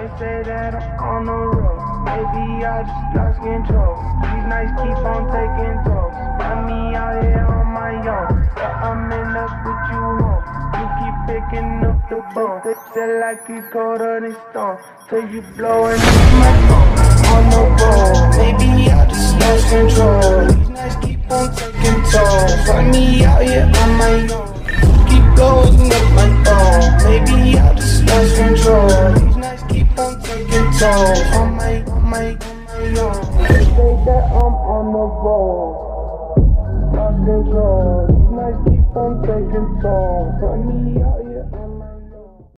They say that I'm on the road. Maybe I just lost control. These nights keep on taking tolls. Find me out here on my own, but I'm in up with you home. You keep picking up the phone. Feel like you colder than stone. Till you blowing up my phone. On the road. Maybe I just lost control. These nights keep on taking tolls. Find me out here on my own. Keep blowing up my phone. Maybe I just lost control. These nights keep on taking tolls. On my own. They say that I'm on the road. Lost control. These nights keep on taking tolls. Find me out here.